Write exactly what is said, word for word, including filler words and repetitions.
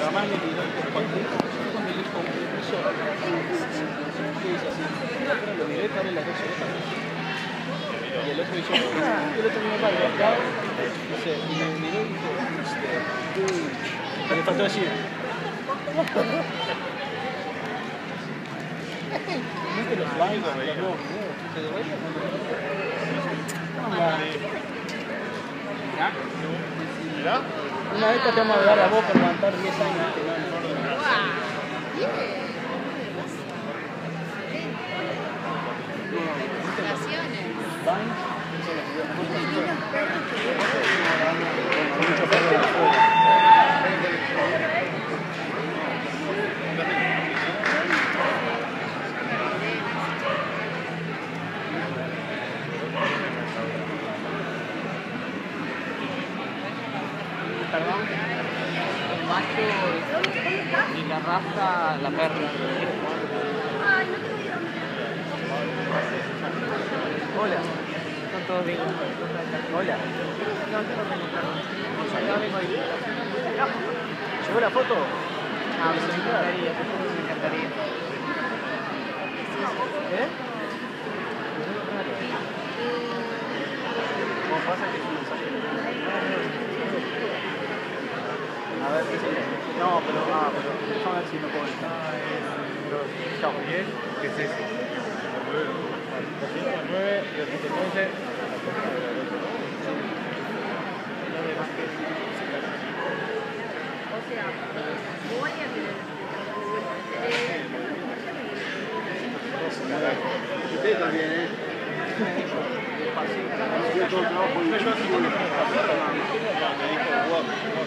mamá le tiró el cuando cuando le dijo eso, ¿qué dice así? Pero lo miré, abre las dos orejas. Y el otro dijo, el otro miró para el lado, dice, y me miró y dijo, uy, y le faltó decir. ¿Viste los bailes? No, ¿se de baile? ¿Ya? ¿Mirá? Una vez te vamos a dar a vos por levantar diez años. Perdón, el macho y la raza, la perra. Hola, ¿están todos bien? Hola. No, yo no tengo perro. Ya vengo ahí. ¿Llegó la foto? Ah, me encantaría, me encantaría. ¿Eh? ¿Cómo pasa que es un mensaje? A ver, ¿qué sería? No, pero, ah, pero, déjame ver si no puedo entrar. Chao. Bien, ¿qué es eso? doscientos nueve, doscientos once. O sea, voy a tener Usted también, ¿eh? Yo todo el trabajo y yo así con los